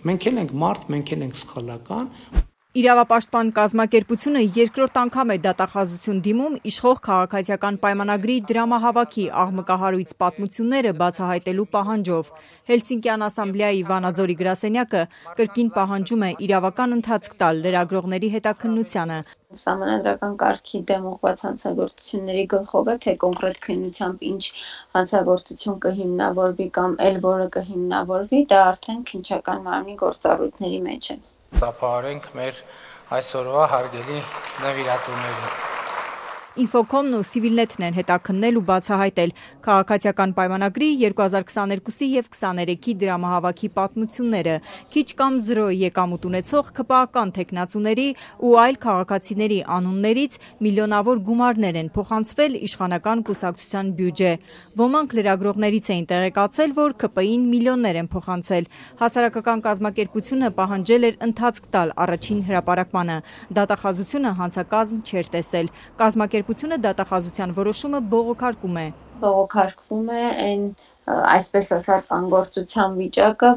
Մենք էլ ենք մարդ, մենք էլ ենք սխալական։ Իրավապաշտպան կազմակերպությունը երկրորդ անգամ է դատախազություն դիմում իշխող քաղաքացիական պայմանագրի դրամահավաքի աղմկահարույց պատմությունները բացահայտելու պահանջով։ Հելսինկյան ասամբլեայի Վանաձորի գրասենյակը կրկին պահանջում է իրավական ընթացք տալ լրագրողների հետաքննությանը։ Սահմանադրական կարգի դեմ ուղղված հանցագործությունների գլխով է, թե կոնկրետ քննությամբ ինչ հանցագործություն կհիմնավորվի կամ էլ որը կհիմնավորվի, դա արդեն քննչական մարմնի գործառույթների մեջ է։ Ծափահարենք մեր այսօրվա հարգելի նվիրատուներին։ Ինֆոկոմն ու Civilnet-ն են հետաքննել ու բացահայտել քաղաքացիական պայմանագրի 2022-ի և 2023-ի դրամահավաքի պատմությունները, քիչ կամ զրո եկամուտ ունեցող ՔՊԱ-ական թեկնածուների ու այլ քաղաքացիների անուններից միլիոնավոր գումարներ են փոխանցվել իշխանական կուսակցության բյուջե։ Ոմանք լրագրողներից էին տեղեկացել, որ ՔՊ-ին միլիոններ են փոխանցել։ Հասարակական կազմակերպությունը պահանջել էր ընթացք տալ առաջին հրապարակմանը։ Դատախազությունը հանցակազմ չէր տեսել։ Կազմակերպությունը դատախազության որոշումը բողոքարկում է։ Բողոքարկվում է այն այսպես ասած անգործության վիճակը,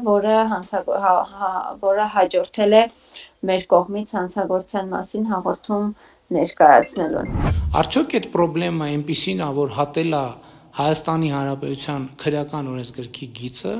որը հաջորդել է մեր կողմից հանցագործության մասին հաղորդում ներկայացնելուն։ Արդյոք այդ խնդրեմը այնպիսին է, որ հատել է Հայաստանի Հանրապետության քրեական օրենսգրքի գիծը,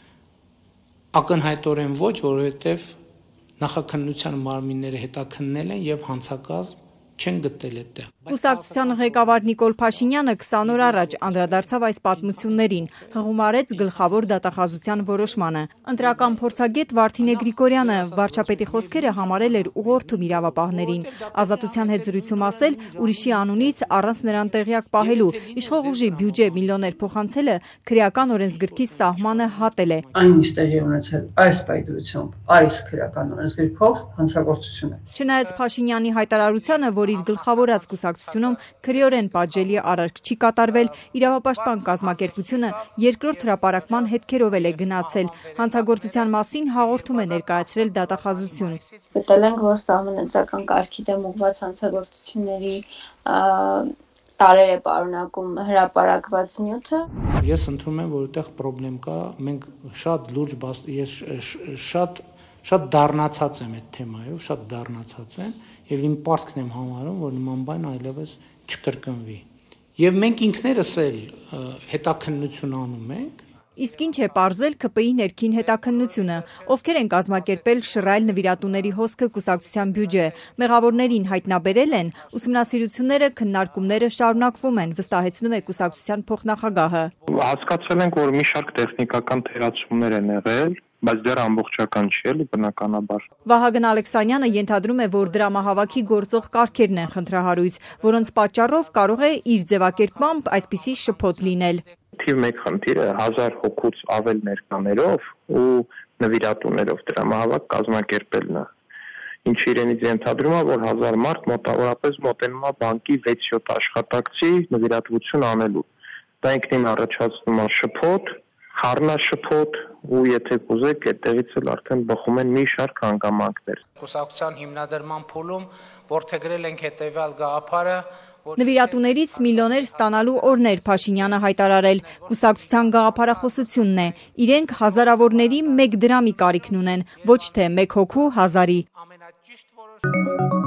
ակնհայտորեն ոչ, որովհետև նախաքննության մարմինները հետաքննել են եւ հանցակազմ չեն գտել այդտեղ։ Կուսակցության ղեկավար Նիկոլ Փաշինյանը 20 օր առաջ անդրադարձավ այս պատմություններին, հղում արեց գլխավոր դատախազության որոշմանը։ Ընտրական փորձագետ Վարդինե Գրիգորյանը վարչապետի խոսքերը համարել էր ուղղորդում իրավապահներին։ Ազատության հետ զրույցում ասել, ուրիշի անունից առանց նրան տեղյակ պահելու իշխող ուժի բյուջե միլիոններ փոխանցելը քրեական օրենսգրքի սահմանը հատել է։ Այն ինչ տեղի ունեցել այս պայմանությամբ, այս քրեական օրենսգրքով հանցագործություն է։ Չնայած Փաշինյանի հայտարարությանը, որ իր գլխավորած կուսակցությունում քրեորեն պատժելի արարք չի կատարվել, իրավապաշտպան կազմակերպությունը երկրորդ հրապարակման հետքերով էլ է գնացել։ Հանցագործության մասին հաղորդում է ներկայացրել դատախազություն։ Գտել ենք, որ սահմանադրական կարգի դեմ ուղղված հանցագործությունների տարեր է պարունակում հրապարակված նյութը։ Ես ընդունում եմ, որ այդտեղ խնդրեմ կա, մենք շատ լուրջ ես շատ դառնացած եմ այդ թեմայով, շատ դառնացած եմ եւ իմ պարտքն եմ համարում, որ նման բան այլևս չկրկնվի։ Եվ մենք ինքներս էլ հետաքննություն անում ենք։ Իսկ ինչ է պարզել ՔՊ-ի ներքին հետաքննությունը, ովքեր են կազմակերպել շռայլ նվիրատուների հոսքը կուսակցության բյուջե, մեղավորներին հայտնաբերել են, ուսումնասիրությունները, քննարկումները շարունակվում են, վստահեցնում է կուսակցության փոխնախագահը։ Հասկացել ենք, որ մի շարք տեխնիկական թերացումներ են եղել, բայց դեռ ամբողջական չի էլի բնականաբար։ Վահագն Ալեքսանյանը ենթադրում է, որ դրամահավաքի գործող կարգերն են խնդրահարույց, որոնց պատճառով կարող է իր ձևակերպմամբ այսպիսի շփոթ լինել։ Թիվ 1 խնդիրը 1000 հոգուց ավել ներկաներով ու նվիրատուներով դրամահավաք կազմակերպելն է։ Ինչը իրենից ենթադրում է, որ 1000 մարդ մոտավորապես մոտենում է բանկի 6-7 աշխատակցի նվիրատվություն անելու։ Դա ինքնին առաջացնում է շփոթ, խառնաշփոթ ու եթե կուզեք այդտեղից էլ արդեն բխում են մի շարք հանգամանքներ։ Կուսակցության հիմնադրման փուլում որդեգրել ենք հետևյալ գաղափարը, Նվիրատուներից միլիոներ ստանալու օրներ Փաշինյանը հայտարարել, կուսակցության գաղափարախոսությունն է, իրենք հազարավորների 1 դրամի կարիքն ունեն, ոչ թե 1 հոգու 1000-ի։